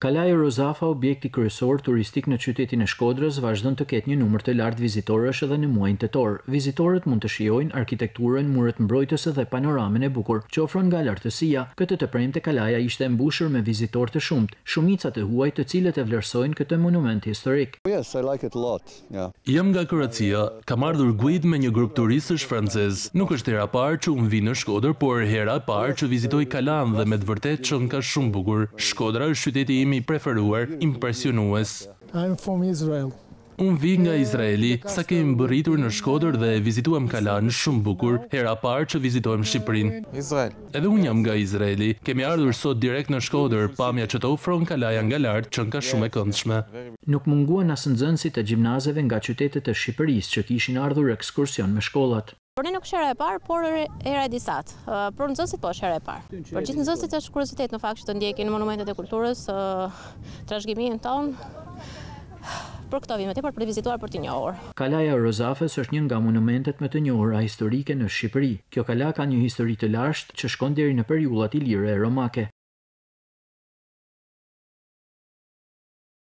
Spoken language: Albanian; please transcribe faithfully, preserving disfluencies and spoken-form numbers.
Kalaja Rozafa, objekti kryesor turistik në qytetin e Shkodrës, vazhdon të ketë një numër të lartë vizitorësh edhe në muajin tetor. Vizitorët mund të shijojnë arkitekturën, muret mbrojtëse dhe panoramën e bukur që ofron nga lartësia. Këtë të premte kalaja ishte e mbushur me vizitorë të shumtë, shumica të huaj të cilët e vlerësojnë këtë monument historik. Yes, I like it a lot. Yeah. Jam nga Kroacia, kam ardhur guid me një grup turistësh francez. Nuk është hera e parë që unë vi në Shkodër, por hera e parë që vizitoj Kalan dhe me të vërtetë që ka shumë bukur. Shkodra është qyteti im i preferuar, impresionues. I'm from Israel. Unë vi nga Izraeli, sa kemi mbërritur në Shkodër dhe vizituam Kalan, shumë bukur, hera parë që vizitojmë Shqipërinë. Izrael. Edhe unë jam nga Izraeli, kemi ardhur sot direkt në Shkodër, pamja që të ofron Kalaja nga lart, që ka shumë e këndshme. Nuk munguan as nxënësit e gjimnazeve nga qytetet e Shqipërisë që kishin ardhur ekskursion me shkollat. Por ne nuk është hera e parë, por hera e disat. Por nxënësit po është hera e parë. Për gjithë nxënësit është kuriozitet në fakt që të ndjekin monumentet e kulturës, trashëgiminë tonë. Për këto vime, por për të vizituar për të njohur. Kalaja e Rozafës është një nga monumentet më të njohura historike në Shqipëri. Kjo kala ka një histori të lashtë që shkon deri në periullat ilire e romake.